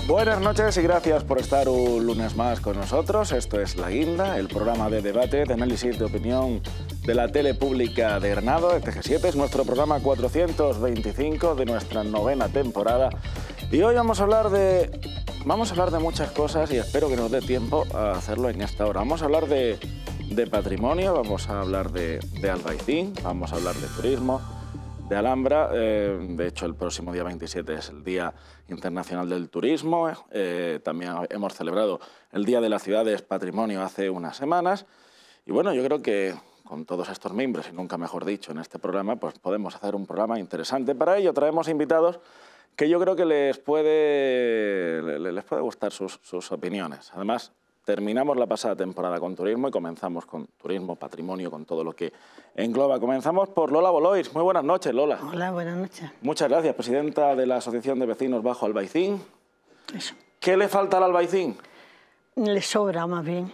Buenas noches y gracias por estar un lunes más con nosotros. Esto es La Guinda, el programa de debate, de análisis, de opinión de la tele pública de Granado. TG7 es nuestro programa 425 de nuestra 9ª temporada. Y hoy vamos a hablar de muchas cosas y espero que nos dé tiempo a hacerlo en esta hora. Vamos a hablar de patrimonio, vamos a hablar de Albaicín, vamos a hablar de turismo, de Alhambra. De hecho, el próximo día 27 es el Día Internacional del Turismo. También hemos celebrado el Día de las Ciudades Patrimonio hace unas semanas. Y bueno, yo creo que con todos estos miembros, y nunca mejor dicho, en este programa, pues podemos hacer un programa interesante. Para ello traemos invitados que yo creo que les puede gustar sus opiniones. Además, terminamos la pasada temporada con turismo y comenzamos con turismo, patrimonio, con todo lo que engloba. Comenzamos por Lola Bolois. Muy buenas noches, Lola. Hola, buenas noches. Muchas gracias, presidenta de la Asociación de Vecinos Bajo Albaicín. Eso. ¿Qué le falta al Albaicín? Le sobra, más bien.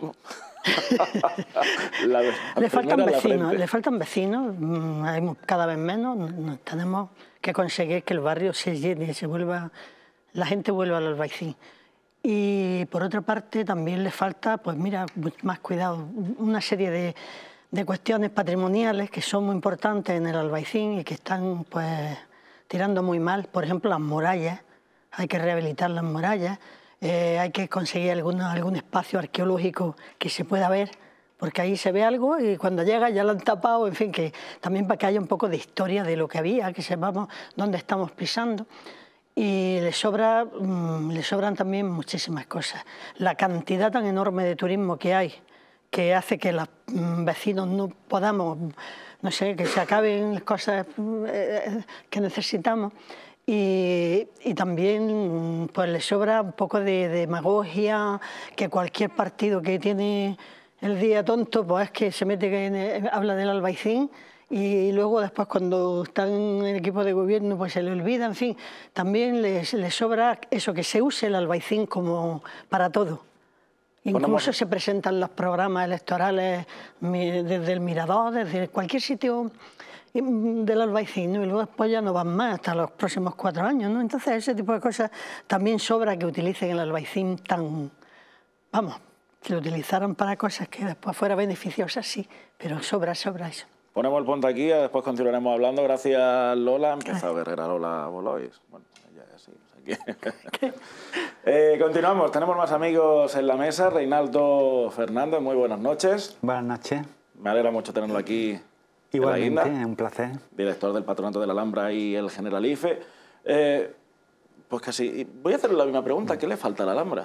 Le faltan vecinos, hay cada vez menos. Tenemos que conseguir que el barrio se llene, la gente vuelva al Albaicín. Y por otra parte también le falta, pues mira, más cuidado, una serie de cuestiones patrimoniales que son muy importantes en el Albaicín y que están pues tirando muy mal. Por ejemplo, las murallas, hay que rehabilitar las murallas, hay que conseguir algún espacio arqueológico que se pueda ver, porque ahí se ve algo y cuando llega ya lo han tapado, en fin, que también para que haya un poco de historia de lo que había, que sepamos dónde estamos pisando. Y le sobran también muchísimas cosas. La cantidad tan enorme de turismo que hay, que hace que los vecinos no podamos, no sé, que se acaben las cosas que necesitamos. Y también pues le sobra un poco de demagogia, que cualquier partido que tiene el día tonto, pues es que se mete, habla del Albaicín. Y luego después cuando están en el equipo de gobierno pues se le olvida, en fin, también les sobra eso, que se use el Albaicín como para todo. Incluso se presentan los programas electorales desde el Mirador, desde cualquier sitio del Albaicín, ¿no? Y luego después ya no van más hasta los próximos 4 años, ¿no? Entonces ese tipo de cosas también sobra que utilicen el Albaicín vamos, que lo utilizaran para cosas que después fuera beneficiosas, sí, pero sobra eso. Ponemos el punto aquí, después continuaremos hablando. Gracias, Lola. Empieza a ver a Lola Bolois. Bueno, ella es así. Continuamos, tenemos más amigos en la mesa. Reinaldo Fernández, muy buenas noches. Buenas noches. Me alegra mucho tenerlo aquí. Igualmente, en La Guinda, un placer. Director del Patronato de la Alhambra y el Generalife. Pues casi, voy a hacerle la misma pregunta. ¿Qué le falta a la Alhambra?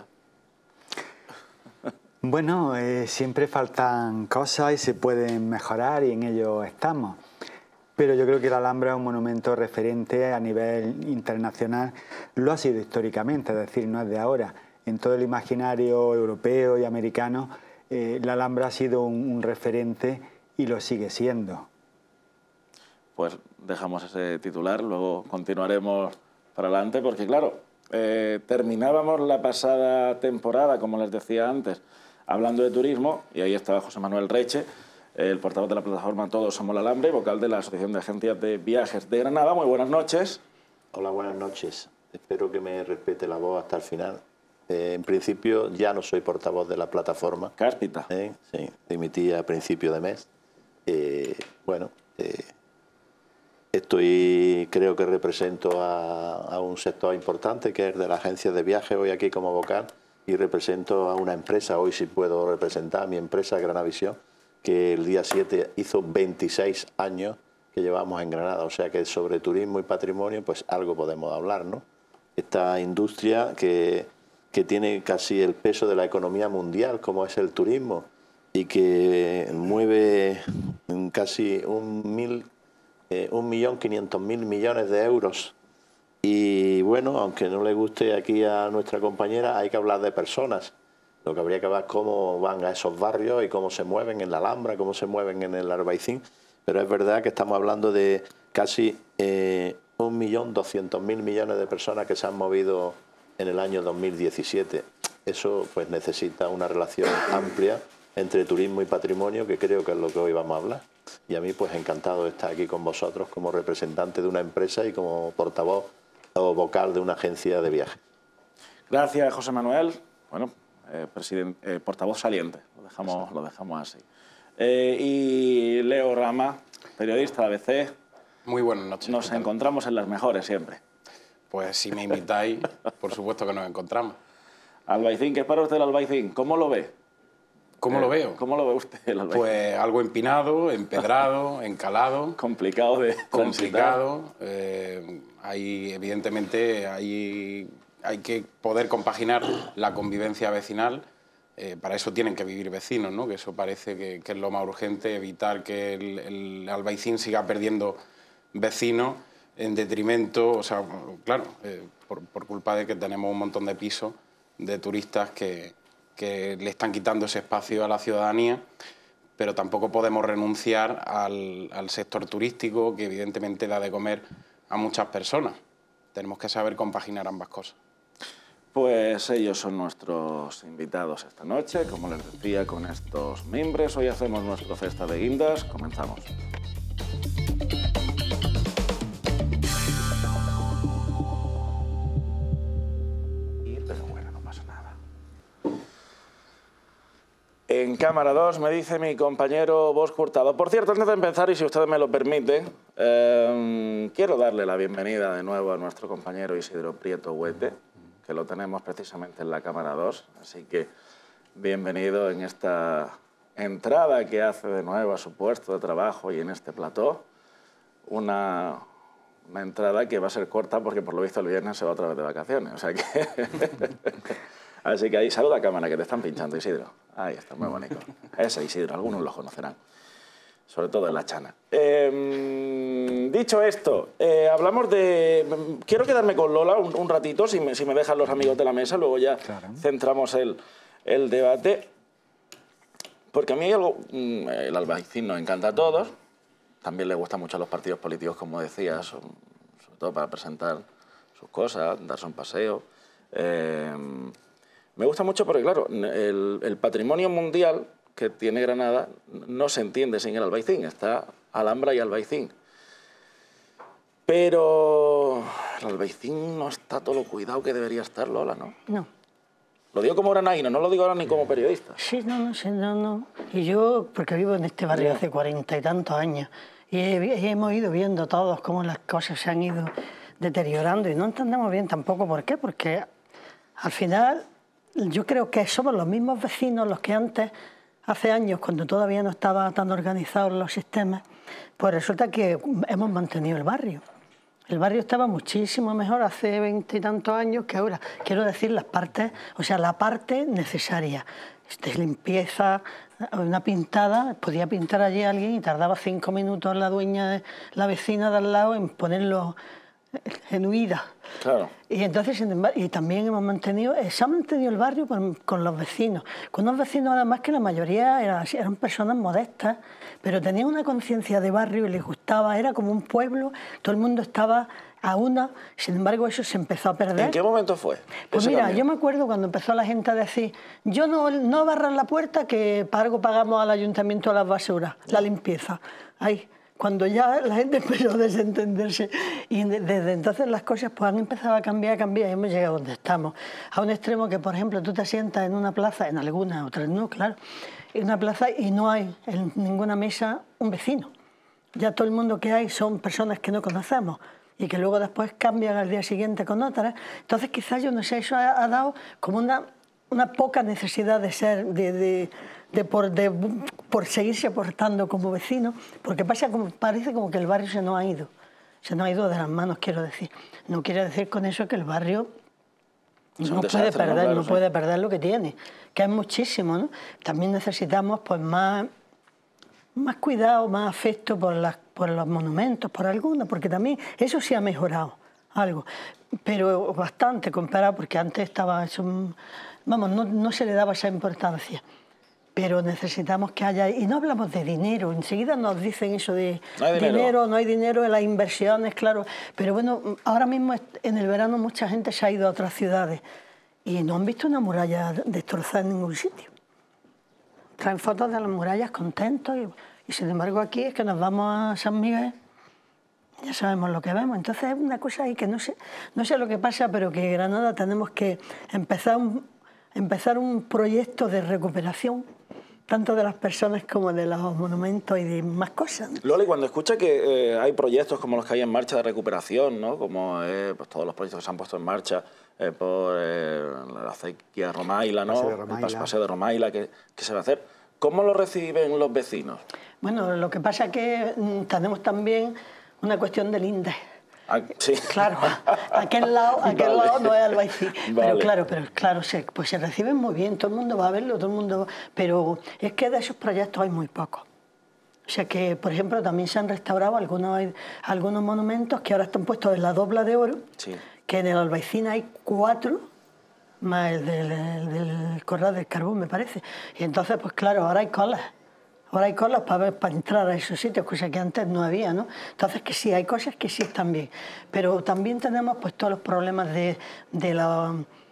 Bueno, siempre faltan cosas y se pueden mejorar y en ello estamos. Pero yo creo que la Alhambra es un monumento referente a nivel internacional. Lo ha sido históricamente, es decir, no es de ahora. En todo el imaginario europeo y americano, la Alhambra ha sido un referente y lo sigue siendo. Pues dejamos ese titular, luego continuaremos para adelante, porque claro, terminábamos la pasada temporada, como les decía antes, hablando de turismo, y ahí estaba José Manuel Reche, el portavoz de la plataforma Todos Somos la Alhambra y vocal de la Asociación de Agencias de Viajes de Granada. Muy buenas noches. Hola, buenas noches. Espero que me respete la voz hasta el final. En principio ya no soy portavoz de la plataforma. Cáspita. Sí, dimití a principio de mes. Creo que represento a un sector importante que es de la agencia de viajes hoy aquí como vocal, y represento a una empresa, hoy sí puedo representar a mi empresa Granavisión, que el día 7 hizo 26 años que llevamos en Granada, o sea que sobre turismo y patrimonio pues algo podemos hablar, ¿no? Esta industria que tiene casi el peso de la economía mundial, como es el turismo, y que mueve casi 1.500.000 millones de euros. Y bueno, aunque no le guste aquí a nuestra compañera, hay que hablar de personas. Lo que habría que ver es cómo van a esos barrios y cómo se mueven en la Alhambra, cómo se mueven en el Albaicín. Pero es verdad que estamos hablando de casi 1.200.000 millones de personas que se han movido en el año 2017. Eso pues necesita una relación amplia entre turismo y patrimonio, que creo que es lo que hoy vamos a hablar. Y a mí pues encantado de estar aquí con vosotros como representante de una empresa y como portavoz o vocal de una agencia de viajes. Gracias, José Manuel. Bueno, portavoz saliente, lo dejamos así. Y Leo Rama, periodista de ABC. Muy buenas noches. Nos encontramos en las mejores siempre. Pues si me invitáis, por supuesto que nos encontramos. Albaicín, ¿qué es para usted el Albaicín? ¿Cómo lo ve? ¿Cómo lo veo? ¿Cómo lo ve usted el Albaicín? Pues algo empinado, empedrado, encalado. Complicado de complicado. Evidentemente hay que poder compaginar la convivencia vecinal. Para eso tienen que vivir vecinos, ¿no? Que eso parece que es lo más urgente, evitar que el Albaicín siga perdiendo vecinos en detrimento, o sea, claro, por culpa de que tenemos un montón de pisos de turistas que le están quitando ese espacio a la ciudadanía, pero tampoco podemos renunciar al sector turístico, que evidentemente da de comer a muchas personas. Tenemos que saber compaginar ambas cosas. Pues ellos son nuestros invitados esta noche, como les decía, con estos mimbres. Hoy hacemos nuestra cesta de guindas. Comenzamos. Pero bueno, no pasa nada. En cámara 2 me dice mi compañero Bosco Hurtado. Por cierto, antes de empezar, y si usted me lo permite, quiero darle la bienvenida de nuevo a nuestro compañero Isidro Prieto Huete, que lo tenemos precisamente en la cámara 2, así que bienvenido en esta entrada que hace de nuevo a su puesto de trabajo y en este plató. Una entrada que va a ser corta porque por lo visto el viernes se va otra vez de vacaciones, o sea que... Así que ahí, saluda a cámara, que te están pinchando, Isidro. Ahí está, muy bonito. Ese Isidro, algunos lo conocerán, sobre todo en La Chana. Dicho esto, hablamos de... Quiero quedarme con Lola un ratito, si me dejan los amigos de la mesa, luego ya centramos el debate. Porque a mí hay algo... El Albaicín nos encanta a todos, también le gusta mucho a los partidos políticos, como decía, sobre todo para presentar sus cosas, darse un paseo. Me gusta mucho porque, claro, el patrimonio mundial que tiene Granada no se entiende sin el Albaicín. Está Alhambra y Albaicín. Pero el Albaicín no está todo lo cuidado que debería estar, Lola, ¿no? No. Lo digo como granaíno, no lo digo ahora ni como periodista. Sí, no. Y yo, porque vivo en este barrio hace 40 y tantos años, y hemos ido viendo todos cómo las cosas se han ido deteriorando y no entendemos bien tampoco por qué, porque al final yo creo que somos los mismos vecinos los que antes, hace años, cuando todavía no estaban tan organizados los sistemas, pues resulta que hemos mantenido el barrio. El barrio estaba muchísimo mejor hace 20 y tantos años que ahora. Quiero decir, las partes, o sea, la parte necesaria de limpieza, una pintada, podía pintar allí a alguien y tardaba 5 minutos la dueña, la vecina de al lado en ponerlo en huida. Claro. Y entonces, y también hemos mantenido, se ha mantenido el barrio con los vecinos, con unos vecinos además que la mayoría eran personas modestas, pero tenían una conciencia de barrio y les gustaba, era como un pueblo, todo el mundo estaba a una, sin embargo eso se empezó a perder. ¿En qué momento fue? Pues mira, yo me acuerdo cuando empezó la gente a decir, yo no barran la puerta, que para algo pagamos al ayuntamiento las basuras, la limpieza. Ahí. Cuando ya la gente empezó a desentenderse y desde entonces las cosas pues han empezado a cambiar y hemos llegado a donde estamos. A un extremo que, por ejemplo, tú te sientas en una plaza, en algunas, otras no, claro, en una plaza y no hay en ninguna mesa un vecino. Ya todo el mundo que hay son personas que no conocemos y que luego después cambian al día siguiente con otras. Entonces quizás, yo no sé, eso ha dado como una poca necesidad de ser, por seguirse portando como vecino, porque parece como que el barrio se nos ha ido de las manos, quiero decir. No quiere decir con eso que el barrio no puede perder lo que tiene, que es muchísimo, ¿no? También necesitamos pues más cuidado, más afecto por los monumentos, por algunos, porque también eso sí ha mejorado algo, pero bastante comparado, porque antes estaba eso, no se le daba esa importancia. Pero necesitamos que haya... Y no hablamos de dinero, enseguida nos dicen eso de no hay dinero en las inversiones, claro. Pero bueno, ahora mismo en el verano mucha gente se ha ido a otras ciudades y no han visto una muralla destrozada en ningún sitio. Traen fotos de las murallas contentos y sin embargo aquí es que nos vamos a San Miguel Ya sabemos lo que vemos. Entonces es una cosa ahí que no sé lo que pasa, pero que Granada tenemos que empezar un proyecto de recuperación, tanto de las personas como de los monumentos y de más cosas, ¿no? Lola, y cuando escucha que hay proyectos como los que hay en marcha de recuperación, ¿no? Como pues, todos los proyectos que se han puesto en marcha por la acequia Romaila, ¿no? El paseo de Romaila que se va a hacer, ¿cómo lo reciben los vecinos? Bueno, lo que pasa es que tenemos también una cuestión del INDE. Ah, sí. Claro, aquel lado no es Albaicín. Vale. Pero claro, pues se reciben muy bien, todo el mundo va a verlo, todo el mundo pero es que de esos proyectos hay muy pocos. O sea que, por ejemplo, también se han restaurado algunos monumentos que ahora están puestos en la Dobla de Oro, sí, que en el Albaicín hay 4, más el del Corral del Carbón, me parece. Y entonces, pues claro, ahora hay colas. Ahora hay colas para entrar a esos sitios, cosa que antes no había, ¿no? Entonces, que sí, hay cosas que sí están bien. Pero también tenemos pues todos los problemas de los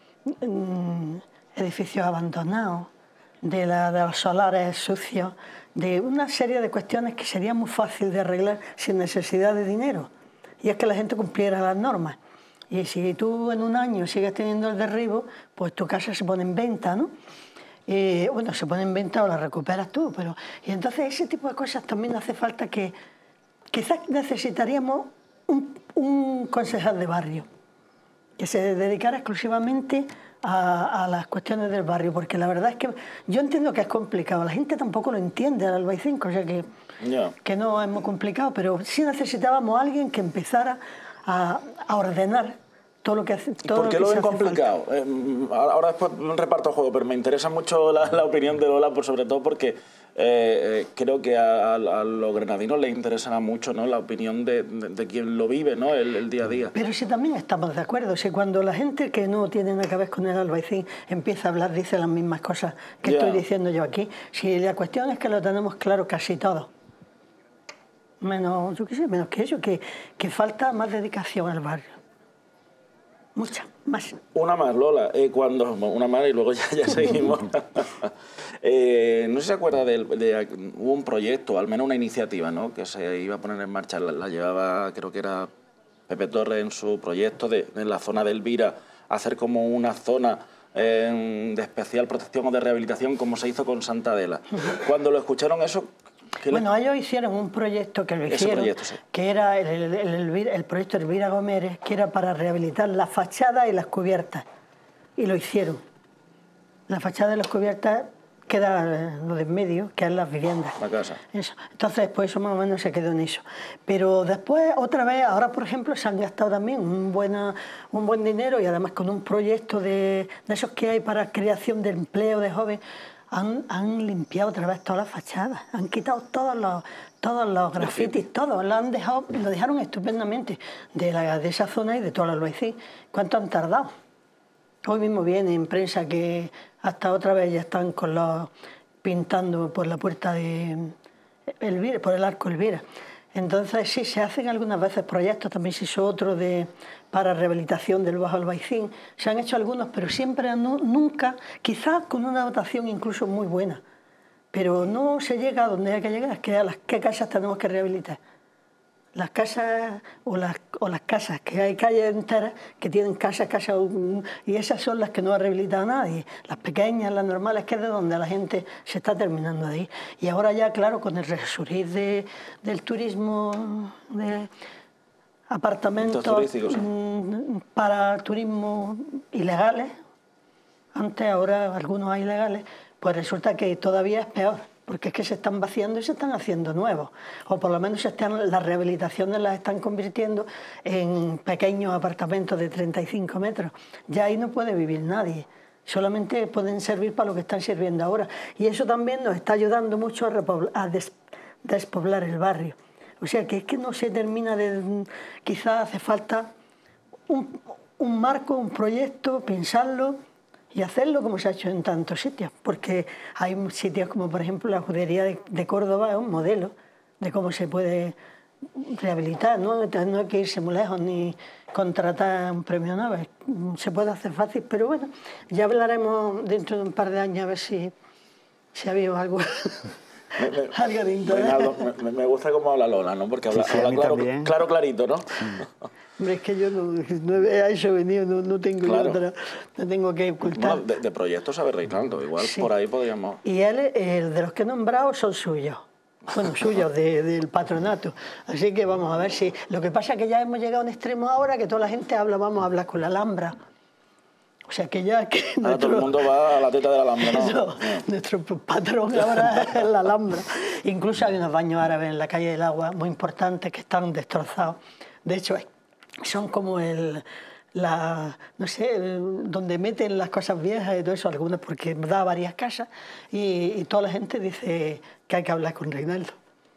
edificios abandonados, de los solares sucios, de una serie de cuestiones que sería muy fácil de arreglar sin necesidad de dinero. Y es que la gente cumpliera las normas. Y si tú en un año sigues teniendo el derribo, pues tu casa se pone en venta, ¿no? Bueno, se pone en venta o la recuperas tú, pero... Y entonces ese tipo de cosas también hace falta que... Quizás necesitaríamos un concejal de barrio que se dedicara exclusivamente a las cuestiones del barrio, porque la verdad es que yo entiendo que es complicado, la gente tampoco lo entiende al Albaicín, o sea que no es muy complicado, pero sí necesitábamos a alguien que empezara a ordenar todo lo que hace. ¿Por qué lo ven complicado? Ahora después reparto el juego, pero me interesa mucho la opinión de Lola, sobre todo porque creo que a los granadinos les interesará mucho, ¿no?, la opinión de quien lo vive, ¿no?, el día a día. Pero sí también estamos de acuerdo. O sea, cuando la gente que no tiene nada que ver con el Albaicín empieza a hablar, dice las mismas cosas que estoy diciendo yo aquí. Si la cuestión es que lo tenemos claro casi todo. Menos, yo qué sé, menos que eso, que falta más dedicación al barrio. Mucha, más. Una más, Lola. Una más y luego ya seguimos. No sé si se acuerda hubo un proyecto, al menos una iniciativa, ¿no?, que se iba a poner en marcha, la llevaba, creo que era Pepe Torres en su proyecto, en la zona de Elvira, hacer como una zona de especial protección o de rehabilitación, como se hizo con Santa Adela. Cuando lo escucharon eso... Bueno, ellos hicieron un proyecto que lo hicieron, sí, que era el proyecto Elvira Gómez, que era para rehabilitar la fachada y las cubiertas. Y lo hicieron. La fachada y las cubiertas queda lo de en medio, que es las viviendas. La casa. Eso. Entonces, pues eso más o menos se quedó en eso. Pero después, otra vez, ahora por ejemplo, se han gastado también un buen dinero y además con un proyecto de esos que hay para creación de empleo de jóvenes. Han limpiado otra vez todas las fachadas, han quitado todos los grafitis, todos, lo dejaron estupendamente de esa zona y de toda la Albaicín. ¿Cuánto han tardado? Hoy mismo viene en prensa que hasta otra vez ya están pintando por la puerta de Elvira, por el arco Elvira. Entonces sí, se hacen algunas veces proyectos, también se hizo otro para rehabilitación del Bajo Albaicín, se han hecho algunos, pero siempre nunca, quizás con una dotación incluso muy buena, pero no se llega a donde hay que llegar, que a qué casas tenemos que rehabilitar. Las casas o las casas, que hay calles enteras que tienen casas, y esas son las que no ha rehabilitado nadie. Las pequeñas, las normales, que es de donde la gente se está terminando de ir. Y ahora ya, claro, con el resurgir del turismo, de apartamentos para turismo ilegales, antes, ahora algunos hay ilegales, pues resulta que todavía es peor. Porque es que se están vaciando y se están haciendo nuevos. O por lo menos las rehabilitaciones las están convirtiendo en pequeños apartamentos de 35 metros. Ya ahí no puede vivir nadie. Solamente pueden servir para lo que están sirviendo ahora. Y eso también nos está ayudando mucho a despoblar el barrio. O sea que es que no se termina de... Quizás hace falta un marco, un proyecto, pensarlo y hacerlo como se ha hecho en tantos sitios, porque hay sitios como por ejemplo la judería de Córdoba, es un modelo de cómo se puede rehabilitar, no hay que irse muy lejos ni contratar un premio Nobel, se puede hacer fácil, pero bueno, ya hablaremos dentro de un par de años a ver si ha habido algo. Algo de interés. Reinaldo, me gusta cómo habla Lola, ¿no? Porque habla, Sí, habla claro, también. clarito, ¿no? Hombre, es que yo no a eso he venido, no tengo Claro. otra, no tengo que ocultar. Bueno, de proyectos sabe Reinaldo, igual Sí. por ahí podríamos... Y él, de los que he nombrado, son suyos. Bueno, suyos, del patronato. Así que vamos a ver si... Lo que pasa es que ya hemos llegado a un extremo ahora que toda la gente habla, vamos a hablar con la Alhambra. O sea que ya... Que Ahora todo el mundo va a la teta de la Alhambra, ¿no? Eso, nuestro patrón ahora es la Alhambra. Incluso hay unos baños árabes en la calle del Agua muy importantes que están destrozados. De hecho, son como no sé, donde meten las cosas viejas y todo eso, algunas porque da varias casas y toda la gente dice que hay que hablar con Reinaldo.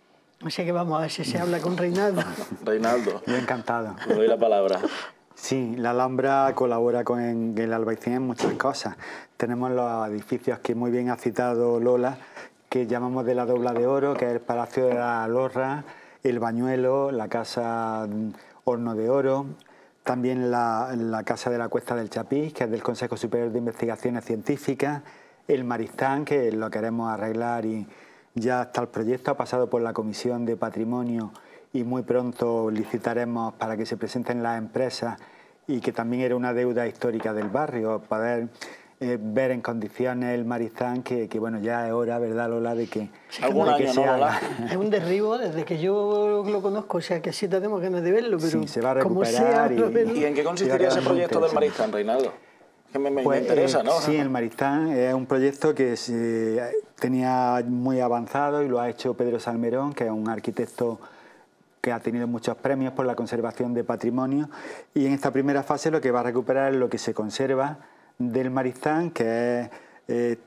Así que vamos a ver si se habla con Reinaldo. Reinaldo, Yo encantado. le doy la palabra. Sí, la Alhambra colabora con el Albaicín en muchas cosas. Tenemos los edificios que muy bien ha citado Lola, que llamamos de la Dobla de Oro, que es el Palacio de la Lorra, el Bañuelo, la Casa Horno de Oro, también la Casa de la Cuesta del Chapí, que es del Consejo Superior de Investigaciones Científicas, el Maristán, que lo queremos arreglar y ya está el proyecto, ha pasado por la Comisión de Patrimonio y muy pronto licitaremos para que se presenten las empresas y que también era una deuda histórica del barrio, poder ver en condiciones el Maristán, que bueno, ya es hora, ¿verdad, Lola?, de que, Algún año, se ¿no, Lola? haga. Es un derribo desde que yo lo conozco, o sea que sí tenemos ganas de verlo, pero Sí, se va a como recuperar sea, verlo. ¿Y en qué consistiría ese proyecto del Maristán, Reinaldo? Que me Pues, interesa, ¿no? Sí, el Maristán es un proyecto que se tenía muy avanzado y lo ha hecho Pedro Salmerón, que es un arquitecto que ha tenido muchos premios por la conservación de patrimonio, y en esta primera fase lo que va a recuperar es lo que se conserva del Maristán, que es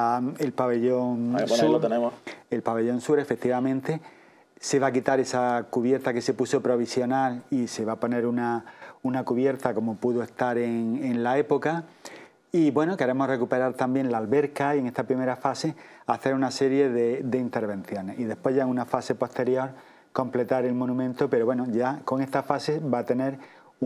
el pabellón Ahí, bueno, sur. ahí lo tenemos. El pabellón sur, efectivamente. Se va a quitar esa cubierta que se puso provisional y se va a poner una cubierta como pudo estar en la época. Y bueno, queremos recuperar también la alberca y en esta primera fase hacer una serie de intervenciones. Y después ya en una fase posterior completar el monumento, pero bueno, ya con esta fase va a tener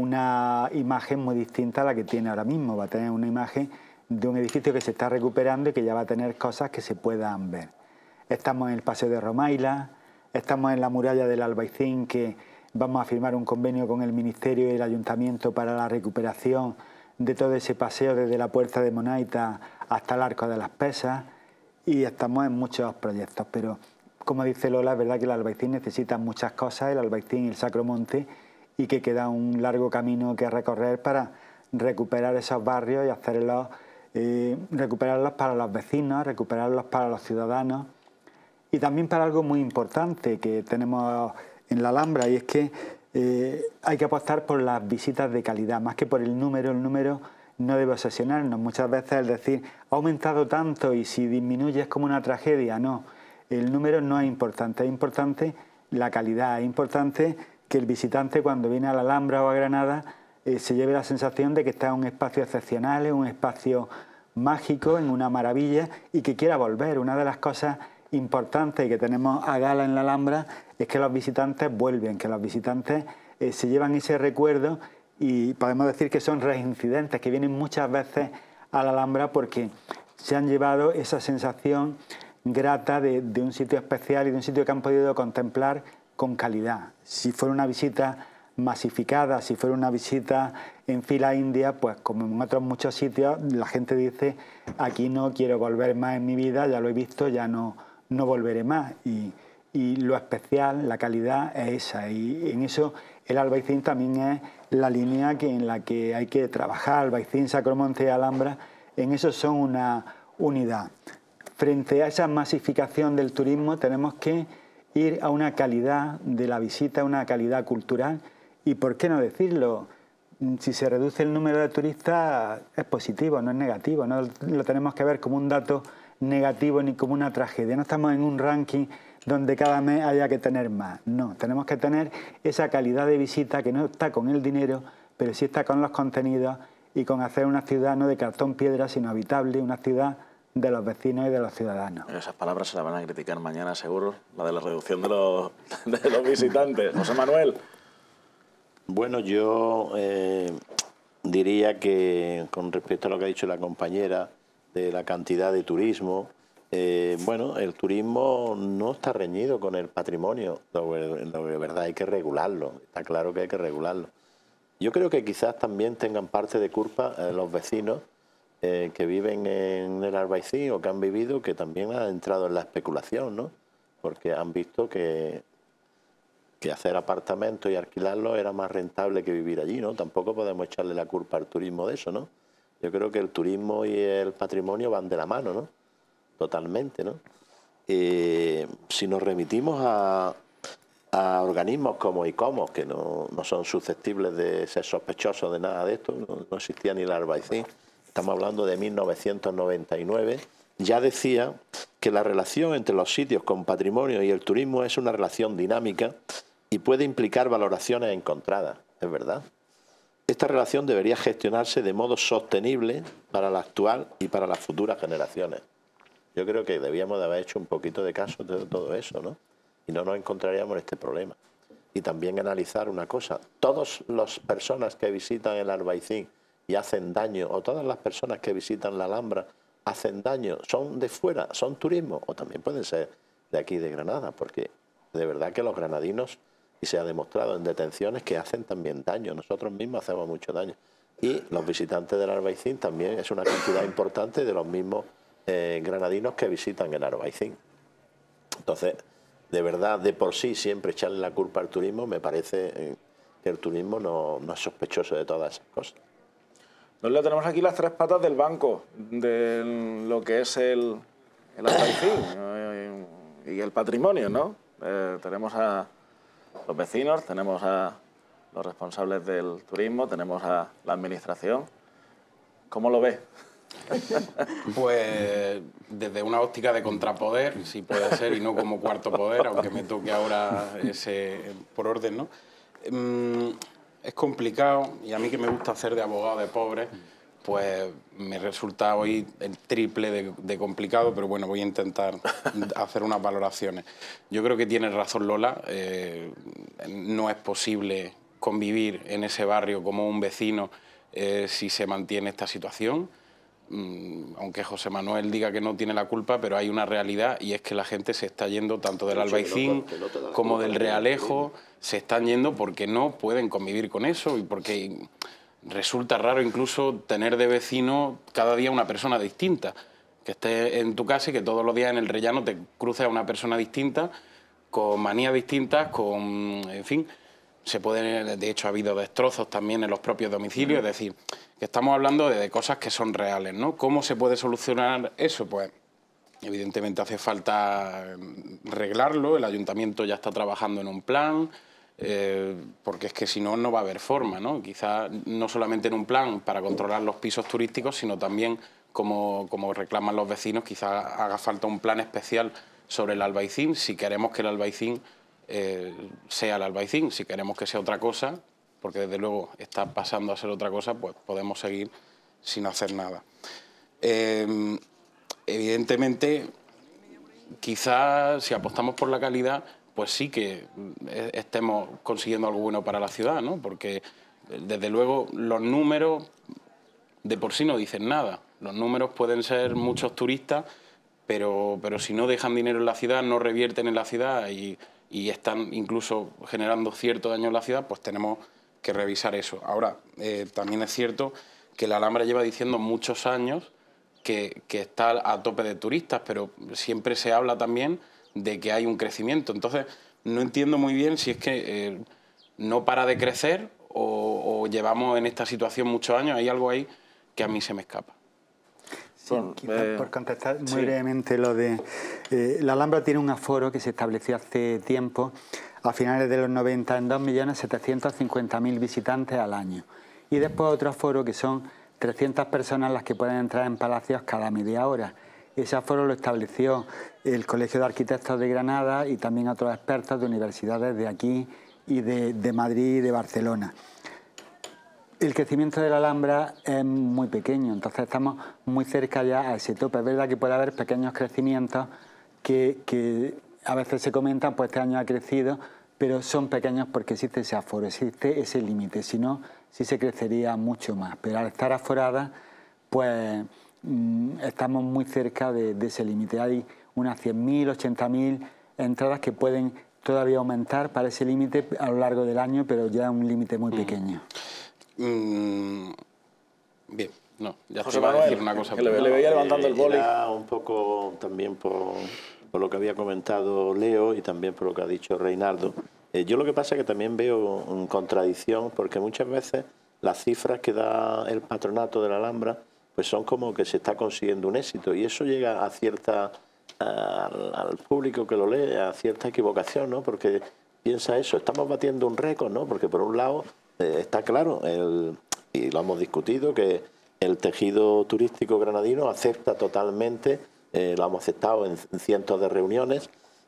una imagen muy distinta a la que tiene ahora mismo. Va a tener una imagen de un edificio que se está recuperando y que ya va a tener cosas que se puedan ver. Estamos en el Paseo de Romaila, estamos en la muralla del Albaicín, que vamos a firmar un convenio con el Ministerio y el Ayuntamiento para la recuperación de todo ese paseo desde la Puerta de Monaita hasta el Arco de las Pesas, y estamos en muchos proyectos, pero como dice Lola, es verdad que el Albaicín necesita muchas cosas, el Albaicín y el Sacromonte, y que queda un largo camino que recorrer para recuperar esos barrios y hacerlos, recuperarlos para los vecinos, recuperarlos para los ciudadanos, y también para algo muy importante que tenemos en la Alhambra, y es que hay que apostar por las visitas de calidad, más que por el número no debe obsesionarnos. Muchas veces el decir, ha aumentado tanto y si disminuye es como una tragedia, no. El número no es importante la calidad, es importante que el visitante cuando viene a la Alhambra o a Granada se lleve la sensación de que está en un espacio excepcional, en un espacio mágico, en una maravilla, y que quiera volver. Una de las cosas importantes que tenemos a gala en la Alhambra es que los visitantes vuelven, que los visitantes se llevan ese recuerdo, y podemos decir que son reincidentes, que vienen muchas veces a la Alhambra porque se han llevado esa sensación grata de un sitio especial y de un sitio que han podido contemplar con calidad. Si fuera una visita masificada, si fuera una visita en fila india, pues como en otros muchos sitios, la gente dice, aquí no quiero volver más en mi vida, ya lo he visto, ya no volveré más. Y lo especial, la calidad es esa, y en eso el Albaicín también es la línea en la que hay que trabajar. Albaicín, Sacromonte y Alhambra, en eso son una unidad. Frente a esa masificación del turismo tenemos que ir a una calidad de la visita, una calidad cultural, y por qué no decirlo, si se reduce el número de turistas es positivo, no es negativo, no lo tenemos que ver como un dato negativo ni como una tragedia. No estamos en un ranking donde cada mes haya que tener más, no, tenemos que tener esa calidad de visita que no está con el dinero, pero sí está con los contenidos y con hacer una ciudad no de cartón piedra, sino habitable, una ciudad de los vecinos y de los ciudadanos. Esas palabras se las van a criticar mañana seguro, la de la reducción de los visitantes. José Manuel. Bueno, yo diría que con respecto a lo que ha dicho la compañera de la cantidad de turismo, Bueno, el turismo no está reñido con el patrimonio, lo de verdad hay que regularlo, está claro que hay que regularlo. Yo creo que quizás también tengan parte de culpa los vecinos que viven en el Albaicín o que han vivido, que también han entrado en la especulación, ¿no? Porque han visto que hacer apartamentos y alquilarlos era más rentable que vivir allí, ¿no? Tampoco podemos echarle la culpa al turismo de eso, ¿no? Yo creo que el turismo y el patrimonio van de la mano, ¿no? Totalmente, ¿no? Si nos remitimos a organismos como ICOMOS, que no son susceptibles de ser sospechosos de nada de esto, no existía ni el Albaicín, estamos hablando de 1999, ya decía que la relación entre los sitios con patrimonio y el turismo es una relación dinámica y puede implicar valoraciones encontradas, es verdad. Esta relación debería gestionarse de modo sostenible para la actual y para las futuras generaciones. Yo creo que debíamos de haber hecho un poquito de caso de todo eso, ¿no? Y no nos encontraríamos en este problema. Y también analizar una cosa, todas las personas que visitan el Albaicín y hacen daño, o todas las personas que visitan la Alhambra hacen daño, son de fuera, son turismo, o también pueden ser de aquí de Granada, porque de verdad que los granadinos, y se ha demostrado en detenciones, que hacen también daño, nosotros mismos hacemos mucho daño. Y los visitantes del Albaicín también es una cantidad importante de los mismos granadinos que visitan el Albaicín. Entonces, de verdad, de por sí, siempre echarle la culpa al turismo, me parece que el turismo no es sospechoso de todas esas cosas. Nos tenemos aquí las tres patas del banco, de lo que es el Albaicín y el patrimonio, ¿no? Tenemos a los vecinos, tenemos a los responsables del turismo, tenemos a la administración. ¿Cómo lo ves? Pues desde una óptica de contrapoder, si puede ser, y no como cuarto poder, aunque me toque ahora ese por orden, ¿no? Es complicado, y a mí que me gusta hacer de abogado de pobres, pues me resulta hoy el triple de complicado, pero bueno, voy a intentar hacer unas valoraciones. Yo creo que tiene razón Lola, no es posible convivir en ese barrio como un vecino si se mantiene esta situación. Aunque José Manuel diga que no tiene la culpa, pero hay una realidad y es que la gente se está yendo tanto del Albaicín como del Realejo, se están yendo porque no pueden convivir con eso y porque resulta raro incluso tener de vecino cada día una persona distinta, que esté en tu casa y que todos los días en el rellano te cruces a una persona distinta, con manías distintas, con, en fin, de hecho ha habido destrozos también en los propios domicilios, es decir, que estamos hablando de cosas que son reales, ¿no? ¿Cómo se puede solucionar eso? Pues evidentemente hace falta arreglarlo, el ayuntamiento ya está trabajando en un plan, porque es que si no, no va a haber forma, ¿no? Quizás no solamente en un plan para controlar los pisos turísticos, sino también, como reclaman los vecinos, quizás haga falta un plan especial sobre el Albaicín, si queremos que el Albaicín sea el Albaicín, si queremos que sea otra cosa, porque desde luego está pasando a ser otra cosa, pues podemos seguir sin hacer nada. Evidentemente, quizás si apostamos por la calidad, pues sí que estemos consiguiendo algo bueno para la ciudad, ¿no? Porque desde luego los números de por sí no dicen nada. Los números pueden ser muchos turistas, pero si no dejan dinero en la ciudad, no revierten en la ciudad y están incluso generando cierto daño en la ciudad, pues tenemos que revisar eso. Ahora, también es cierto que la Alhambra lleva diciendo muchos años que está a tope de turistas, pero siempre se habla también de que hay un crecimiento. Entonces, no entiendo muy bien si es que no para de crecer o llevamos en esta situación muchos años. Hay algo ahí que a mí se me escapa. Sí, por contestar muy brevemente lo de... la Alhambra tiene un aforo que se estableció hace tiempo, a finales de los 90, en 2.750.000 visitantes al año. Y después otro aforo que son 300 personas las que pueden entrar en palacios cada media hora. Ese aforo lo estableció el Colegio de Arquitectos de Granada y también otros expertos de universidades de aquí y de Madrid y de Barcelona. El crecimiento de la Alhambra es muy pequeño, entonces estamos muy cerca ya a ese tope. Es verdad que puede haber pequeños crecimientos que a veces se comentan, pues este año ha crecido, pero son pequeños porque existe ese aforo, existe ese límite, si no, sí se crecería mucho más. Pero al estar aforada, pues estamos muy cerca de ese límite. Hay unas 100.000, 80.000 entradas que pueden todavía aumentar para ese límite a lo largo del año, pero ya un límite muy pequeño. Bien, no, ya José te iba a Manuel, decir una cosa. que le veía levantando el boli. Era un poco también por lo que había comentado Leo y también por lo que ha dicho Reinaldo. Yo lo que pasa es que también veo una contradicción, porque muchas veces las cifras que da el patronato de la Alhambra pues son como que se está consiguiendo un éxito, y eso llega a cierta al público que lo lee a cierta equivocación, ¿no? Porque piensa eso, estamos batiendo un récord, ¿no? Porque por un lado está claro, y lo hemos discutido, que el tejido turístico granadino acepta totalmente, lo hemos aceptado en cientos de reuniones,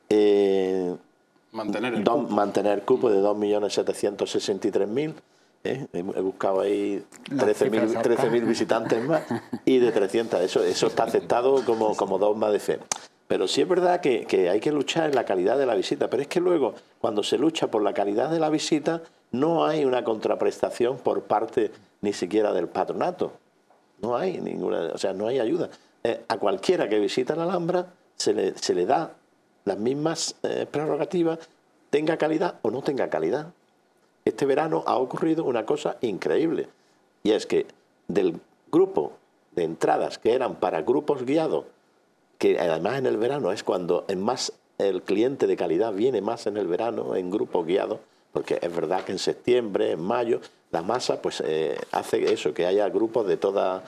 mantener el cupo de 2.763.000. He buscado ahí 13.000 visitantes más y de 300. Eso está aceptado como dogma de fe. Pero sí es verdad que hay que luchar en la calidad de la visita. Pero es que luego, cuando se lucha por la calidad de la visita, no hay una contraprestación por parte ni siquiera del patronato. No hay ninguna, o sea, no hay ayuda. A cualquiera que visita la Alhambra se le da las mismas prerrogativas, tenga calidad o no tenga calidad. Este verano ha ocurrido una cosa increíble, y es que del grupo de entradas que eran para grupos guiados, que además en el verano es cuando el cliente de calidad viene más en el verano, en grupos guiados, porque es verdad que en septiembre, en mayo, la masa pues hace eso, que haya grupos de todas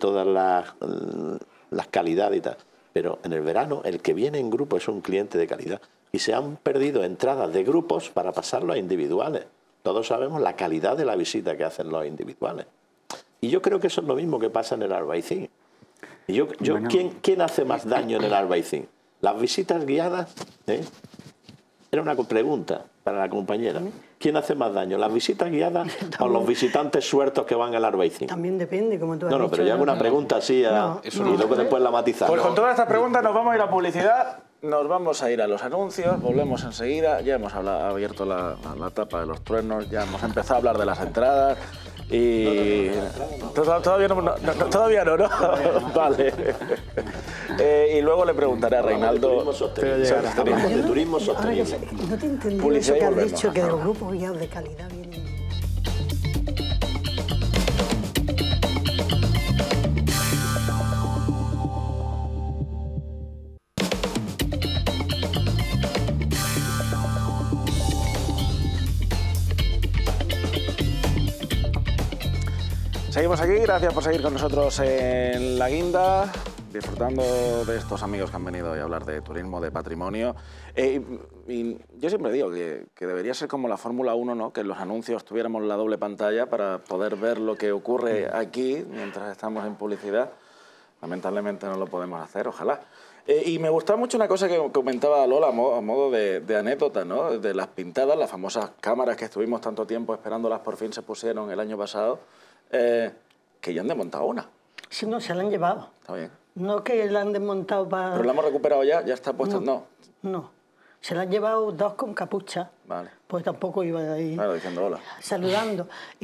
las calidades y tal. Pero en el verano el que viene en grupo es un cliente de calidad, y se han perdido entradas de grupos para pasarlo a individuales. Todos sabemos la calidad de la visita que hacen los individuales. Y yo creo que eso es lo mismo que pasa en el Albaicín. Y bueno, ¿quién hace más daño en el Albaicín? ¿Las visitas guiadas? Era una pregunta para la compañera. ¿Quién hace más daño? ¿Las visitas guiadas o los visitantes sueltos que van al Arbaicín? También depende, como tú has dicho. No, pero yo hago una pregunta así y luego después la matizamos. Pues con todas estas preguntas nos vamos a ir a publicidad, nos vamos a ir a los anuncios, volvemos enseguida. Ya hemos abierto la tapa de los truenos, ya hemos empezado a hablar de las entradas. Y todavía no. Vale. Y luego le preguntaré a Reinaldo de turismo sostenible. No te entendí eso que has dicho, que de los grupos guiados de calidad vienen. Seguimos aquí, gracias por seguir con nosotros en La Guinda, disfrutando de estos amigos que han venido hoy a hablar de turismo, de patrimonio. Y yo siempre digo que debería ser como la Fórmula 1, ¿no? Que en los anuncios tuviéramos la doble pantalla para poder ver lo que ocurre aquí mientras estamos en publicidad. Lamentablemente no lo podemos hacer, ojalá. Y me gustaba mucho una cosa que comentaba Lola a modo de anécdota, ¿no? De las pintadas, las famosas cámaras que estuvimos tanto tiempo esperándolas, por fin se pusieron el año pasado. Que ya han desmontado una. Sí, no, se la han llevado. Está bien. No que la han desmontado para... ¿Pero la hemos recuperado ya? ¿Ya está puesta? No. Se la han llevado dos con capucha. Vale. Pues tampoco iba ahí... Claro, diciendo hola. Saludando.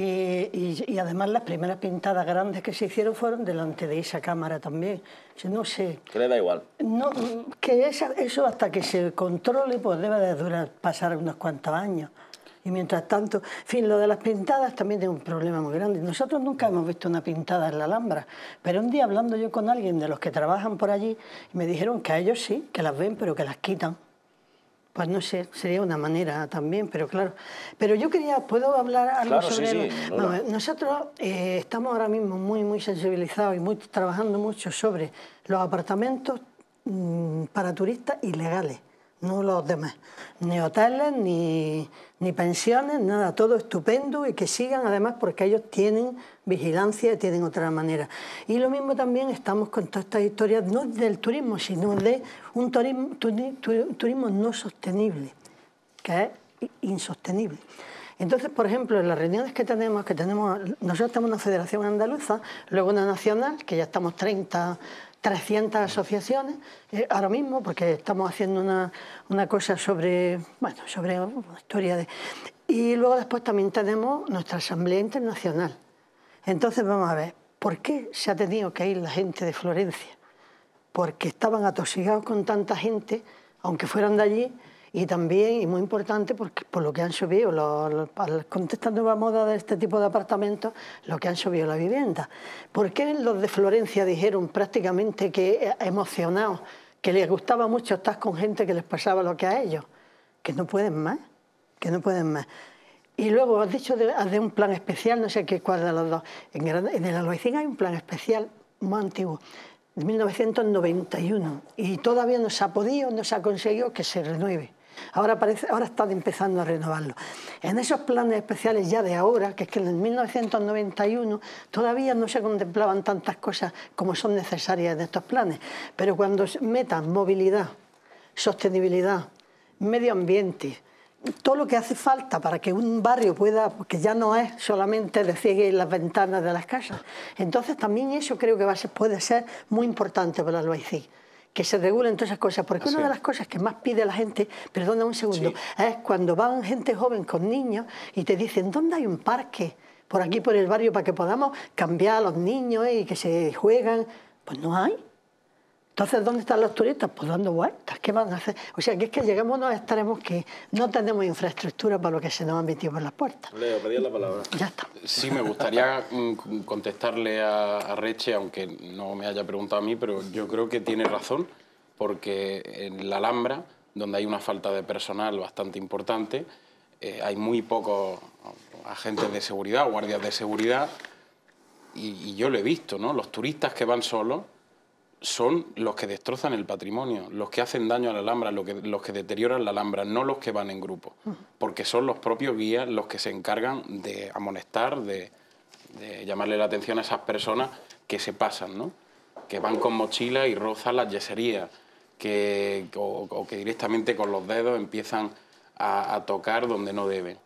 Y además las primeras pintadas grandes que se hicieron fueron delante de esa cámara también. No sé... ¿Que le da igual? No, que eso hasta que se controle pues debe de pasar unos cuantos años. Y mientras tanto, en fin, lo de las pintadas también tiene un problema muy grande. Nosotros nunca hemos visto una pintada en la Alhambra, pero un día hablando yo con alguien de los que trabajan por allí, me dijeron que a ellos sí, que las ven, pero que las quitan. Pues no sé, sería una manera también, pero claro. Pero yo ¿puedo hablar algo sobre sí, no, nosotros estamos ahora mismo muy sensibilizados y trabajando mucho sobre los apartamentos para turistas ilegales. No los demás, ni hoteles, ni pensiones, nada, todo estupendo y que sigan además porque ellos tienen vigilancia y tienen otra manera. Y lo mismo también estamos con todas estas historias, no del turismo, sino de un turismo no sostenible, que es insostenible. Entonces, por ejemplo, en las reuniones que tenemos, nosotros tenemos una federación andaluza, luego una nacional, que ya estamos 300 asociaciones, ahora mismo, porque estamos haciendo una cosa sobre una historia de... Y luego después también tenemos nuestra Asamblea Internacional. Entonces, vamos a ver, ¿Por qué se ha tenido que ir la gente de Florencia? Porque estaban atosigados con tanta gente, aunque fueran de allí, y también, y muy importante, porque por lo que han subido, con esta nueva moda de este tipo de apartamentos, lo que han subido la vivienda. ¿Por qué los de Florencia dijeron prácticamente que emocionados, que les gustaba mucho estar con gente que les pasaba lo que a ellos? Que no pueden más, que no pueden más. Y luego has dicho de un plan especial, no sé qué cuál de los dos. En el Albaicín hay un plan especial muy antiguo, de 1991, y todavía no se ha podido, no se ha conseguido que se renueve. Ahora están empezando a renovarlo. En esos planes especiales ya de ahora, que es que en el 1991 todavía no se contemplaban tantas cosas como son necesarias en estos planes, pero cuando metan movilidad, sostenibilidad, medio ambiente, todo lo que hace falta para que un barrio pueda, porque ya no es solamente decir las ventanas de las casas, entonces también eso creo que puede ser muy importante para el Albaicín, que se regulen todas esas cosas, porque una de las cosas que más pide la gente, perdona un segundo, es cuando van gente joven con niños y te dicen, ¿dónde hay un parque por aquí, por el barrio, para que podamos cambiar a los niños y que se juegan? Pues no hay. Entonces, ¿dónde están los turistas? Pues dando vueltas, ¿qué van a hacer? O sea, que es que llegamos a extremos que no tenemos infraestructura para lo que se nos han metido por las puertas. Leo, pedí la palabra. Ya está. Sí, me gustaría contestarle a Reche, aunque no me haya preguntado a mí, pero yo creo que tiene razón, porque en la Alhambra, donde hay una falta de personal bastante importante, hay muy pocos agentes de seguridad, guardias de seguridad, y yo lo he visto, ¿no? Los turistas que van solos son los que destrozan el patrimonio, los que hacen daño a la Alhambra, los que deterioran la Alhambra, no los que van en grupo, porque son los propios guías los que se encargan de amonestar, de llamarle la atención a esas personas que se pasan, ¿no? Que van con mochila y rozan las yeserías, o que directamente con los dedos empiezan a tocar donde no deben.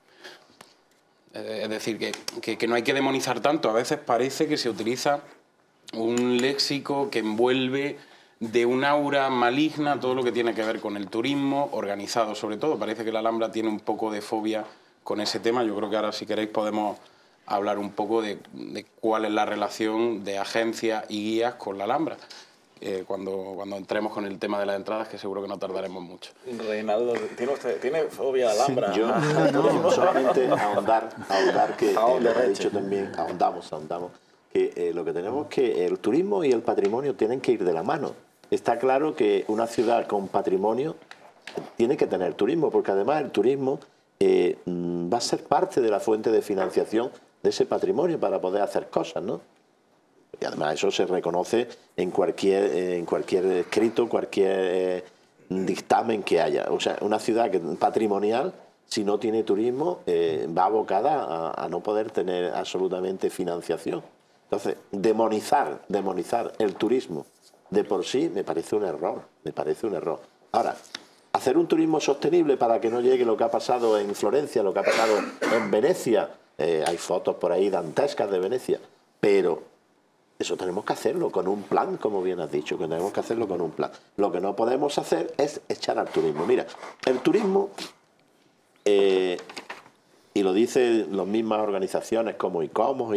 Es decir, que no hay que demonizar tanto. A veces parece que se utiliza un léxico que envuelve de un aura maligna todo lo que tiene que ver con el turismo organizado, sobre todo. Parece que la Alhambra tiene un poco de fobia con ese tema. Yo creo que ahora, si queréis, podemos hablar un poco de cuál es la relación de agencias y guías con la Alhambra, cuando entremos con el tema de las entradas, que seguro que no tardaremos mucho. Reinaldo, ¿tiene fobia a la Alhambra? Yo no, solamente ahondar que lo ha dicho también, ahondamos, que lo que tenemos es que el turismo y el patrimonio tienen que ir de la mano. Está claro que una ciudad con patrimonio tiene que tener turismo, porque además el turismo va a ser parte de la fuente de financiación de ese patrimonio para poder hacer cosas, ¿no? Y además eso se reconoce en cualquier escrito, cualquier dictamen que haya. O sea, una ciudad patrimonial, si no tiene turismo, va abocada a no poder tener absolutamente financiación. Entonces, demonizar el turismo de por sí me parece un error, Ahora, hacer un turismo sostenible para que no llegue lo que ha pasado en Florencia, lo que ha pasado en Venecia, hay fotos por ahí dantescas de Venecia, pero eso tenemos que hacerlo con un plan, como bien has dicho, que tenemos que hacerlo con un plan. Lo que no podemos hacer es echar al turismo. Mira, el turismo, y lo dicen las mismas organizaciones como ICOMOS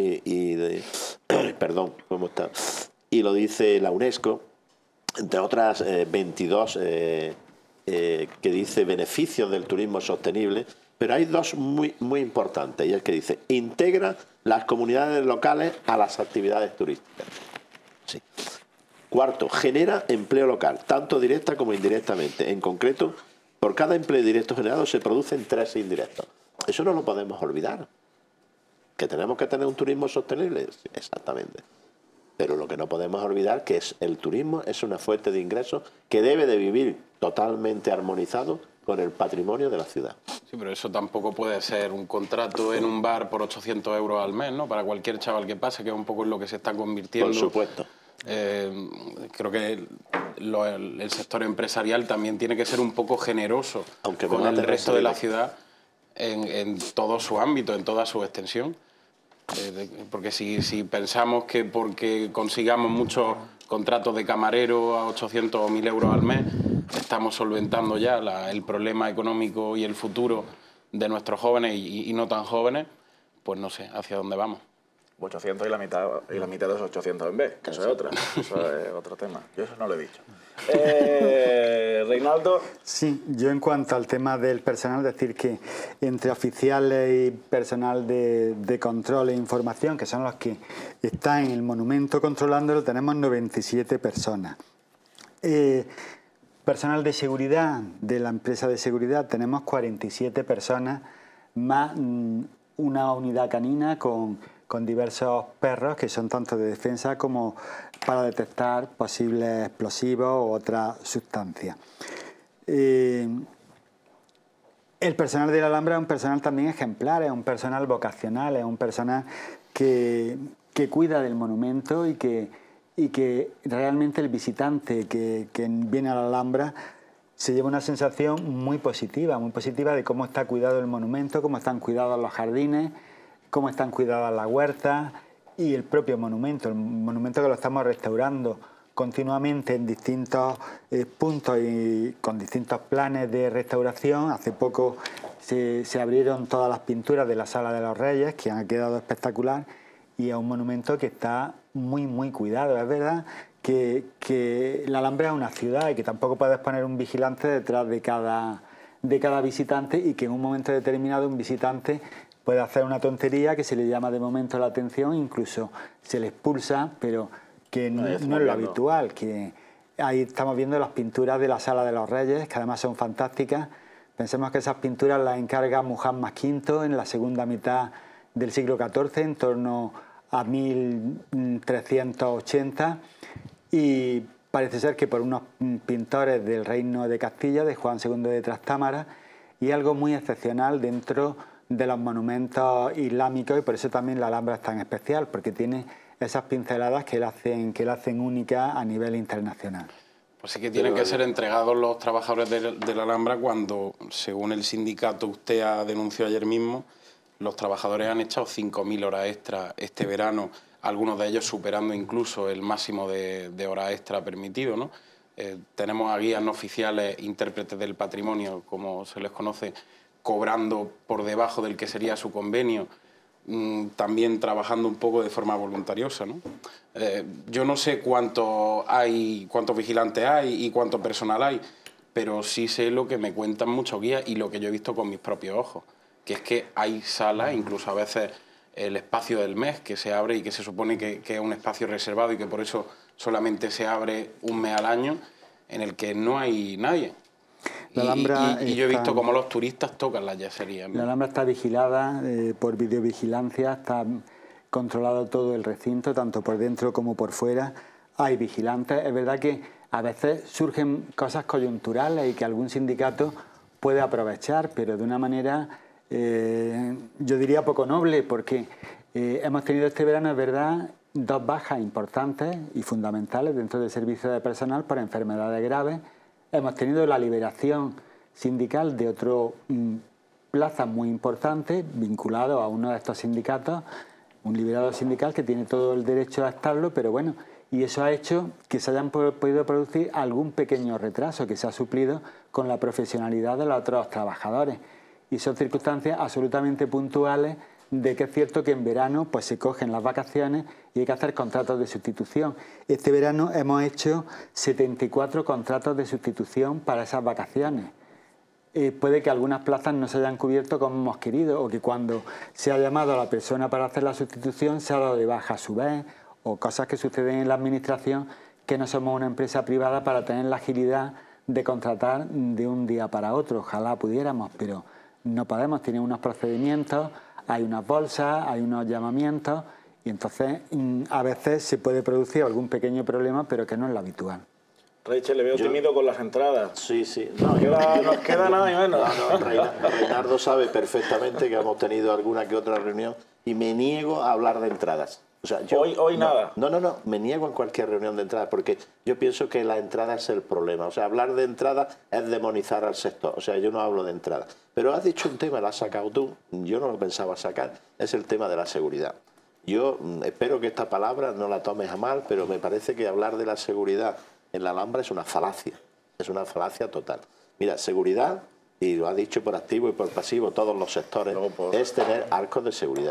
y lo dice la UNESCO, entre otras 22 que dice beneficios del turismo sostenible, pero hay dos muy importantes, y es que dice, integra las comunidades locales a las actividades turísticas. Sí. Cuarto, genera empleo local, tanto directa como indirectamente. En concreto, por cada empleo directo generado se producen 3 indirectos. Eso no lo podemos olvidar. ¿Que tenemos que tener un turismo sostenible? Sí, exactamente. Pero lo que no podemos olvidar que el turismo es una fuente de ingresos que debe de vivir totalmente armonizado con el patrimonio de la ciudad. Sí, pero eso tampoco puede ser un contrato en un bar por 800 euros al mes, ¿no? Para cualquier chaval que pase, que es un poco en lo que se está convirtiendo. Por supuesto. Creo que el sector empresarial también tiene que ser un poco generoso con el resto de la ciudad en todo su ámbito, en toda su extensión. Porque si pensamos que porque consigamos muchos contratos de camarero a 800 o 1.000 euros al mes, estamos solventando ya el problema económico y el futuro de nuestros jóvenes y no tan jóvenes, pues no sé hacia dónde vamos. 800 y la mitad de esos 800 en B, que eso es otro tema. Yo eso no lo he dicho. Reinaldo. Sí, yo en cuanto al tema del personal, decir que entre oficiales y personal de control e información, que son los que están en el monumento controlándolo, tenemos 97 personas. Personal de seguridad, de la empresa de seguridad, tenemos 47 personas, más una unidad canina con diversos perros que son tanto de defensa como para detectar posibles explosivos u otras sustancias. El personal de la Alhambra es un personal también ejemplar, es un personal vocacional, es un personal que cuida del monumento y que realmente el visitante que viene a la Alhambra se lleva una sensación muy positiva de cómo está cuidado el monumento, cómo están cuidados los jardines, cómo están cuidadas las huertas y el propio monumento. El monumento que lo estamos restaurando continuamente en distintos puntos y con distintos planes de restauración. Hace poco se abrieron todas las pinturas de la Sala de los Reyes, que han quedado espectacular, y es un monumento que está muy cuidado. Es verdad que la Alhambra es una ciudad y que tampoco puedes poner un vigilante detrás de cada visitante, y que en un momento determinado un visitante puede hacer una tontería que se le llama de momento la atención, incluso se le expulsa, pero que no es lo habitual. Que ahí estamos viendo las pinturas de la Sala de los Reyes, que además son fantásticas. Pensemos que esas pinturas las encarga Muhammad V en la segunda mitad del siglo XIV, en torno a 1380, y parece ser que por unos pintores del Reino de Castilla, de Juan II de Trastámara, y algo muy excepcional dentro de los monumentos islámicos, y por eso también la Alhambra es tan especial, porque tiene esas pinceladas que la hacen única a nivel internacional. Pues sí que tienen que ser entregados los trabajadores de la Alhambra cuando, según el sindicato usted ha denunciado ayer mismo, los trabajadores han echado 5.000 horas extra este verano, algunos de ellos superando incluso el máximo de horas extra permitido, ¿no? Tenemos a guías no oficiales, intérpretes del patrimonio, como se les conoce, cobrando por debajo del que sería su convenio, también trabajando un poco de forma voluntariosa, ¿no? Yo no sé cuántos vigilantes hay y cuánto personal hay, pero sí sé lo que me cuentan muchos guías y lo que yo he visto con mis propios ojos, que es que hay salas, incluso a veces el espacio del mes que se abre y que se supone que es un espacio reservado y que por eso solamente se abre un mes al año, en el que no hay nadie. La Alhambra y yo he visto cómo los turistas tocan las yeserías, ¿no? La Alhambra está vigilada por videovigilancia, está controlado todo el recinto, tanto por dentro como por fuera. Hay vigilantes. Es verdad que a veces surgen cosas coyunturales y que algún sindicato puede aprovechar, pero de una manera, yo diría, poco noble, porque hemos tenido este verano, es verdad, 2 bajas importantes y fundamentales dentro del servicio de personal por enfermedades graves. Hemos tenido la liberación sindical de otro plaza muy importante vinculado a uno de estos sindicatos, un liberado sindical que tiene todo el derecho a estarlo, pero bueno, y eso ha hecho que se hayan podido producir algún pequeño retraso que se ha suplido con la profesionalidad de los otros trabajadores. Y son circunstancias absolutamente puntuales de que es cierto que en verano pues se cogen las vacaciones y hay que hacer contratos de sustitución. Este verano hemos hecho 74 contratos de sustitución para esas vacaciones. Puede que algunas plazas no se hayan cubierto como hemos querido, o que cuando se ha llamado a la persona para hacer la sustitución se ha dado de baja a su vez, o cosas que suceden en la administración, que no somos una empresa privada para tener la agilidad de contratar de un día para otro. Ojalá pudiéramos, pero no podemos. Tiene unos procedimientos, hay unas bolsas, hay unos llamamientos, y entonces a veces se puede producir algún pequeño problema, pero que no es lo habitual. Rachel, le veo tímido con las entradas. Sí, sí. Nos queda nada y menos. Reinaldo sabe perfectamente que hemos tenido alguna que otra reunión y me niego a hablar de entradas. O sea, hoy nada. No, me niego en cualquier reunión de entradas porque yo pienso que la entrada es el problema. O sea, hablar de entradas es demonizar al sector. O sea, yo no hablo de entradas. Pero has dicho un tema, lo has sacado tú, yo no lo pensaba sacar, es el tema de la seguridad. Yo espero que esta palabra no la tomes a mal, pero me parece que hablar de la seguridad en la Alhambra es una falacia total. Mira, seguridad, y lo ha dicho por activo y por pasivo todos los sectores, es tener arcos de seguridad.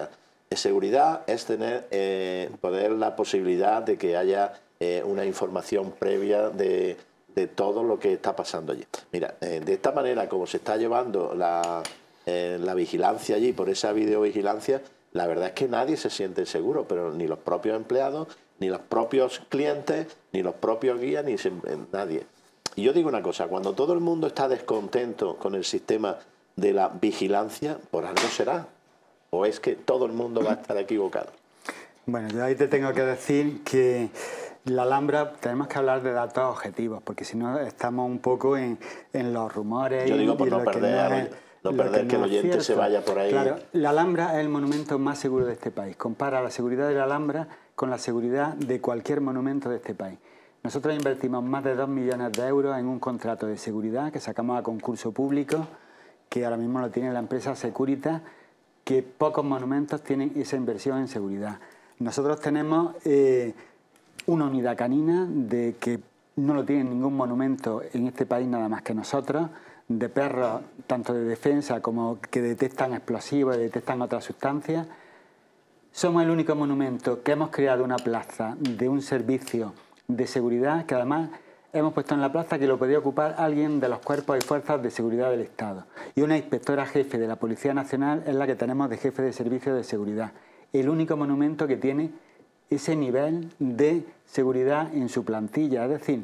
Seguridad es tener poder la posibilidad de que haya una información previa de todo lo que está pasando allí. Mira, de esta manera, como se está llevando la vigilancia allí, por esa videovigilancia, la verdad es que nadie se siente seguro, pero ni los propios empleados, ni los propios clientes, ni los propios guías, ni nadie. Y yo digo una cosa, cuando todo el mundo está descontento con el sistema de la vigilancia, por algo será. ¿O es que todo el mundo va a estar equivocado? Bueno, yo ahí te tengo que decir que la Alhambra tenemos que hablar de datos objetivos, porque si no estamos un poco en los rumores. Yo digo por no perder que el oyente se vaya por ahí. Claro, la Alhambra es el monumento más seguro de este país. Compara la seguridad de la Alhambra con la seguridad de cualquier monumento de este país. Nosotros invertimos más de 2 millones de euros en un contrato de seguridad que sacamos a concurso público, que ahora mismo lo tiene la empresa Securitas, que pocos monumentos tienen esa inversión en seguridad. Nosotros tenemos una unidad canina de que no lo tiene ningún monumento en este país nada más que nosotros, de perros tanto de defensa como que detectan explosivos y detectan otras sustancias. Somos el único monumento que hemos creado una plaza de un servicio de seguridad que además hemos puesto en la plaza que lo podía ocupar alguien de los cuerpos y fuerzas de seguridad del Estado. Y una inspectora jefe de la Policía Nacional es la que tenemos de jefe de servicio de seguridad. El único monumento que tiene ese nivel de seguridad en su plantilla. Es decir,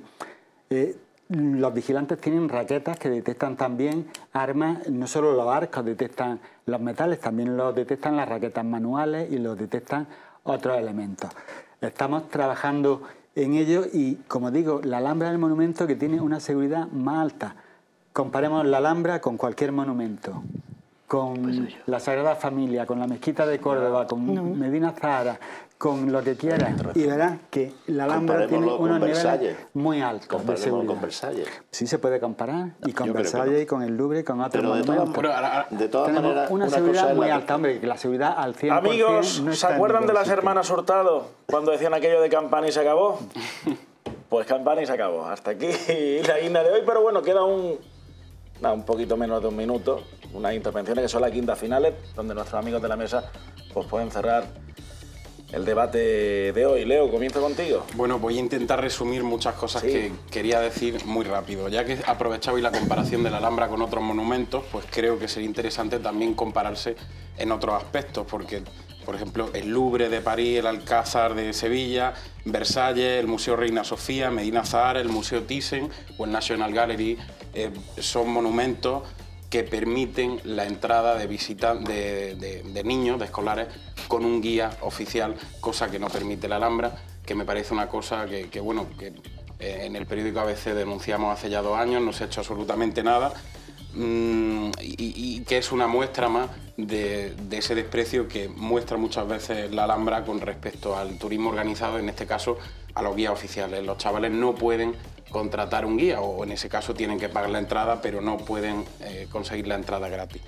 los vigilantes tienen raquetas que detectan también armas, no solo los arcos detectan los metales, también los detectan las raquetas manuales y los detectan otros elementos. Estamos trabajando en ello y, como digo, la Alhambra es el monumento que tiene una seguridad más alta. Comparemos la Alhambra con cualquier monumento, con la Sagrada Familia, con la Mezquita de Córdoba, con Medina Zahara, con lo que quieras, y verás que la Alhambra tiene unos niveles muy altos de seguridad. Con Versalles. Sí se puede comparar, y con Versalles, y con el Louvre, y con otros monumentos. De todas maneras, una seguridad muy alta, hombre, que la seguridad al 100%. Amigos, no ¿se acuerdan de las hermanas Hurtado cuando decían aquello de Campani se acabó? Pues Campani se acabó. Hasta aquí la guinda de hoy, pero bueno, queda un poquito menos de un minuto, unas intervenciones que son las guindas finales, donde nuestros amigos de la mesa pues pueden cerrar el debate de hoy. Leo, comienzo contigo. Bueno, voy a intentar resumir muchas cosas que quería decir muy rápido. Ya que aprovechaba la comparación de la Alhambra con otros monumentos, pues creo que sería interesante también compararse en otros aspectos, porque, por ejemplo, el Louvre de París, el Alcázar de Sevilla, Versalles, el Museo Reina Sofía, Medina Zahara, el Museo Thyssen o el National Gallery son monumentos que permiten la entrada de niños, de escolares, con un guía oficial, cosa que no permite la Alhambra, que me parece una cosa que en el periódico ABC denunciamos hace ya 2 años, no se ha hecho absolutamente nada, y que es una muestra más de ese desprecio que muestra muchas veces la Alhambra con respecto al turismo organizado, en este caso a los guías oficiales. Los chavales no pueden contratar un guía, o en ese caso tienen que pagar la entrada, pero no pueden conseguir la entrada gratis.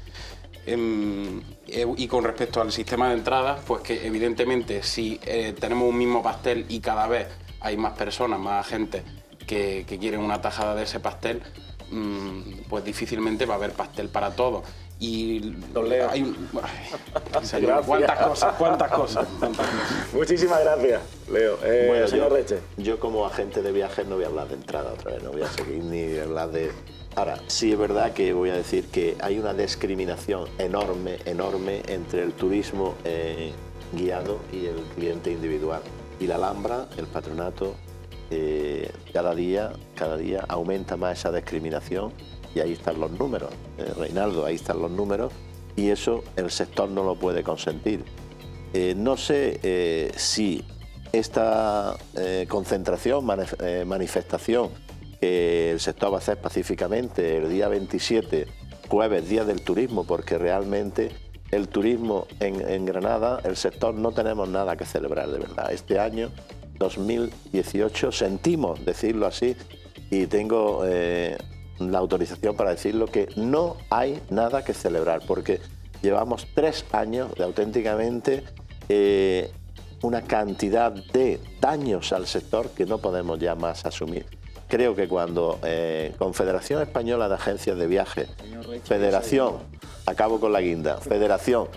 Y con respecto al sistema de entradas, pues que evidentemente si tenemos un mismo pastel y cada vez hay más personas, más gente que quieren una tajada de ese pastel, pues difícilmente va a haber pastel para todos. Y hay señor, cuántas cosas. Muchísimas gracias, Leo. Bueno, señor Reche. Yo como agente de viajes no voy a hablar de entrada otra vez, no voy a seguir ni hablar de... Ahora, sí es verdad que voy a decir que hay una discriminación enorme entre el turismo guiado y el cliente individual. Y la Alhambra, el patronato, cada día aumenta más esa discriminación. Y ahí están los números, Reinaldo, ahí están los números, y eso el sector no lo puede consentir. No sé si esta concentración, manifestación que el sector va a hacer pacíficamente el día 27, jueves, Día del Turismo, porque realmente el turismo en Granada, el sector no tenemos nada que celebrar de verdad. Este año, 2018, sentimos decirlo así, y tengo... la autorización para decirlo, que no hay nada que celebrar, porque llevamos 3 años de auténticamente una cantidad de daños al sector que no podemos ya más asumir. Creo que cuando Confederación Española de Agencias de Viajes, Federación, acabo con la guinda, Federación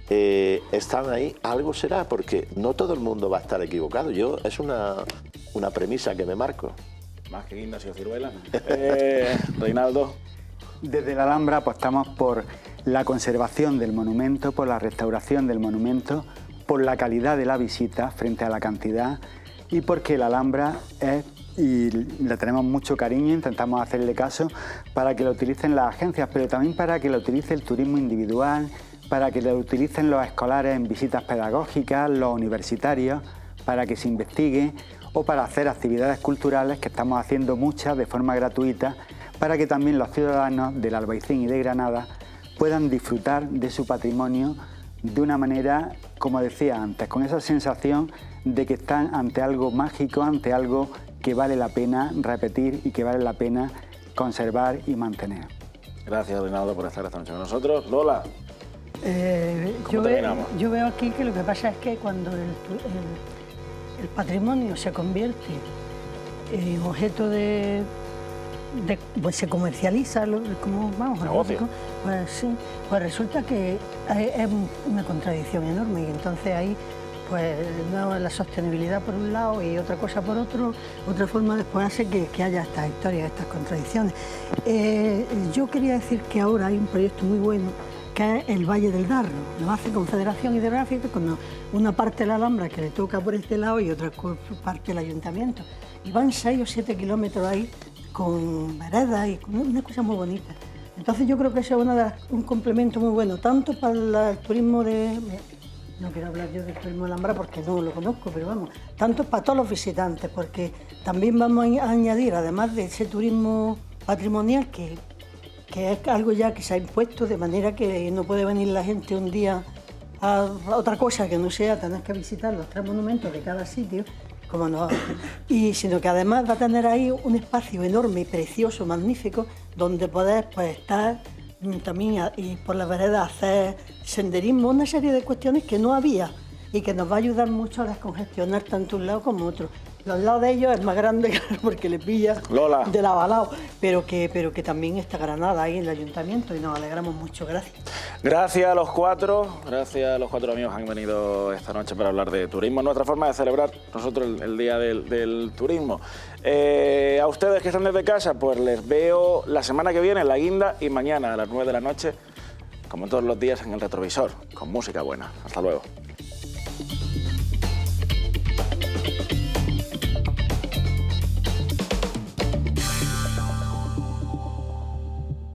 están ahí, algo será, porque no todo el mundo va a estar equivocado. Es una premisa que me marco. Más que guindas y ciruelas. Reinaldo. Desde la Alhambra apostamos por la conservación del monumento, por la restauración del monumento, por la calidad de la visita frente a la cantidad y porque la Alhambra es, y le tenemos mucho cariño, intentamos hacerle caso para que lo utilicen las agencias, pero también para que lo utilice el turismo individual, para que lo utilicen los escolares en visitas pedagógicas, los universitarios, para que se investigue o para hacer actividades culturales, que estamos haciendo muchas de forma gratuita, para que también los ciudadanos del Albaicín y de Granada puedan disfrutar de su patrimonio de una manera, como decía antes, con esa sensación de que están ante algo mágico, ante algo que vale la pena repetir y que vale la pena conservar y mantener. Gracias, Reinaldo, por estar esta noche con nosotros. Lola. Yo veo aquí que lo que pasa es que cuando el patrimonio se convierte en objeto pues se comercializa, como vamos, negocio. Pues sí, pues resulta que es una contradicción enorme y entonces ahí pues no, la sostenibilidad por un lado y otra cosa por otro, otra forma después hace que haya estas historias, estas contradicciones. Yo quería decir que ahora hay un proyecto muy bueno que es el Valle del Darro, lo hace Confederación Hidrográfica con una parte de la Alhambra que le toca por este lado y otra parte del Ayuntamiento. Y van 6 o 7 kilómetros ahí con veredas y con una cosa muy bonita. Entonces yo creo que eso es un complemento muy bueno, tanto para el turismo no quiero hablar yo del turismo de Alhambra porque no lo conozco, pero vamos, tanto para todos los visitantes, porque también vamos a añadir, además de ese turismo patrimonial, que es algo ya que se ha impuesto, de manera que no puede venir la gente un día a otra cosa que no sea tener que visitar los 3 monumentos de cada sitio, como no, sino que además va a tener ahí un espacio enorme y precioso, magnífico, donde poder pues, estar también y por las veredas hacer senderismo, una serie de cuestiones que no había y que nos va a ayudar mucho a descongestionar tanto un lado como otro. Los lados de ellos es más grande porque le pilla Lola. de lado a lado, pero que también está Granada ahí en el ayuntamiento y nos alegramos mucho. Gracias. Gracias a los 4 amigos que han venido esta noche para hablar de turismo. Nuestra forma de celebrar nosotros el Día del Turismo. A ustedes que están desde casa, pues les veo la semana que viene en La Guinda y mañana a las 9 de la noche, como todos los días en el retrovisor, con música buena. Hasta luego.